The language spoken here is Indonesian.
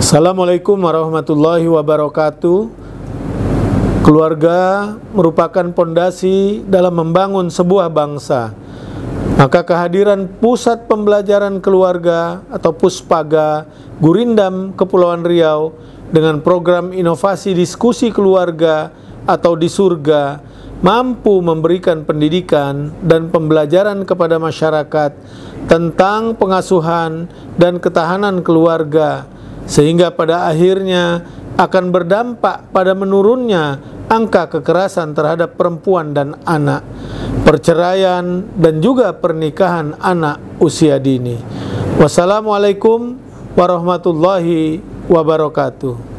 Assalamualaikum warahmatullahi wabarakatuh. Keluarga merupakan pondasi dalam membangun sebuah bangsa. Maka kehadiran Pusat Pembelajaran Keluarga atau Puspaga Gurindam Kepulauan Riau dengan program inovasi diskusi keluarga atau di surga mampu memberikan pendidikan dan pembelajaran kepada masyarakat tentang pengasuhan dan ketahanan keluarga, sehingga pada akhirnya akan berdampak pada menurunnya angka kekerasan terhadap perempuan dan anak, perceraian dan juga pernikahan anak usia dini. Wassalamualaikum warahmatullahi wabarakatuh.